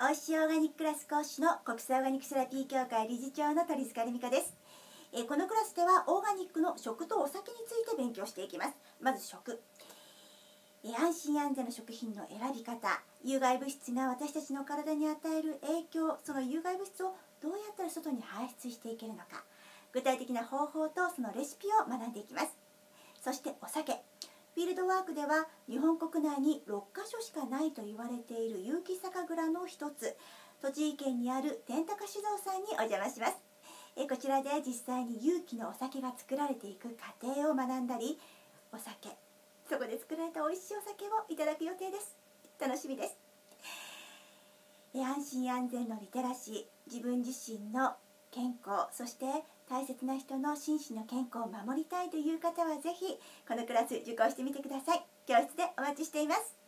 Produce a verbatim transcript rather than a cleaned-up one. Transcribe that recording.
美味しいオーガニッククラス講師の国際オーガニックセラピー協会理事長の鳥塚理美香です。えー、このクラスではオーガニックの食とお酒について勉強していきます。まず食、えー、安心安全な食品の選び方、有害物質が私たちの体に与える影響、その有害物質をどうやったら外に排出していけるのか、具体的な方法とそのレシピを学んでいきます。そしてお酒、フィールドワークでは日本国内にろっかしょしかないと言われている有機酒蔵の一つ、栃木県にある天高酒造さんにお邪魔します。えこちらで実際に有機のお酒が作られていく過程を学んだり、お酒、そこで作られた美味しいお酒をいただく予定です。楽しみです。え安心安全のリテラシー、自分自身の健康、そして大切な人の心身の健康を守りたいという方はぜひこのクラス受講してみてください。教室でお待ちしています。